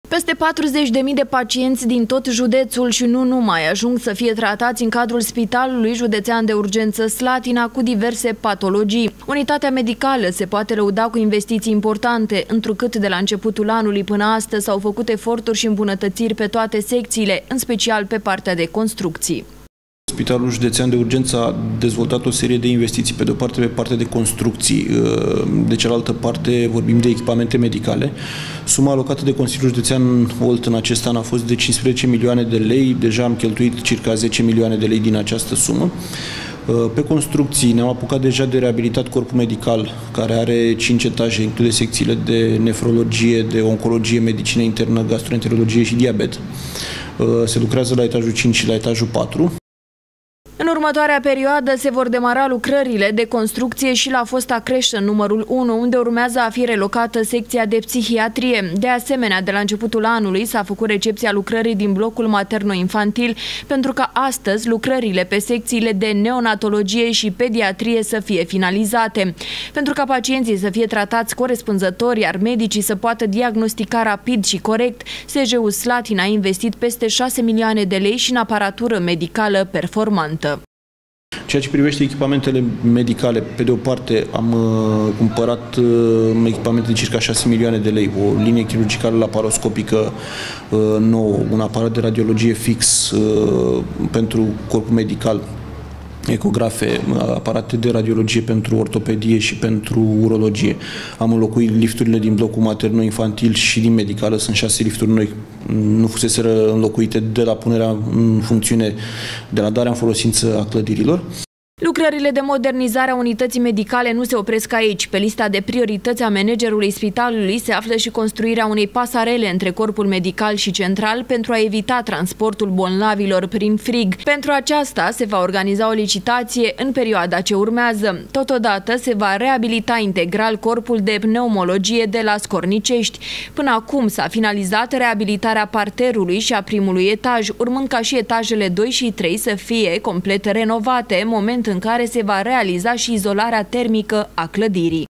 Peste 40.000 de pacienți din tot județul și nu numai ajung să fie tratați în cadrul Spitalului Județean de Urgență Slatina cu diverse patologii. Unitatea medicală se poate lăuda cu investiții importante, întrucât de la începutul anului până astăzi s-au făcut eforturi și îmbunătățiri pe toate secțiile, în special pe partea de construcții. Spitalul Județean de Urgență a dezvoltat o serie de investiții, pe de o parte pe partea de construcții, de cealaltă parte vorbim de echipamente medicale. Suma alocată de Consiliul Județean Olt în acest an a fost de 15 milioane de lei, deja am cheltuit circa 10 milioane de lei din această sumă. Pe construcții ne-am apucat deja de reabilitat corpul medical, care are 5 etaje, include secțiile de nefrologie, de oncologie, medicină internă, gastroenterologie și diabet. Se lucrează la etajul 5 și la etajul 4. În următoarea perioadă se vor demara lucrările de construcție și la fosta creșă numărul 1, unde urmează a fi relocată secția de psihiatrie. De asemenea, de la începutul anului s-a făcut recepția lucrării din blocul materno-infantil, pentru ca astăzi lucrările pe secțiile de neonatologie și pediatrie să fie finalizate. Pentru ca pacienții să fie tratați corespunzător, iar medicii să poată diagnostica rapid și corect, SJU Slatina a investit peste 6 milioane de lei și în aparatură medicală performantă. Ceea ce privește echipamentele medicale, pe de o parte am cumpărat echipamente de circa 6 milioane de lei, o linie chirurgicală laparoscopică nouă, un aparat de radiologie fix pentru corpul medical, ecografe, aparate de radiologie pentru ortopedie și pentru urologie. Am înlocuit lifturile din blocul materno-infantil și din medicală, sunt 6 lifturi noi, nu fuseseră înlocuite de la punerea în funcțiune, de la darea în folosință a clădirilor. Lucrările de modernizare a unității medicale nu se opresc aici. Pe lista de priorități a managerului spitalului se află și construirea unei pasarele între corpul medical și central pentru a evita transportul bolnavilor prin frig. Pentru aceasta se va organiza o licitație în perioada ce urmează. Totodată se va reabilita integral corpul de pneumologie de la Scornicești. Până acum s-a finalizat reabilitarea parterului și a primului etaj, urmând ca și etajele 2 și 3 să fie complet renovate, moment în care se va realiza și izolarea termică a clădirii.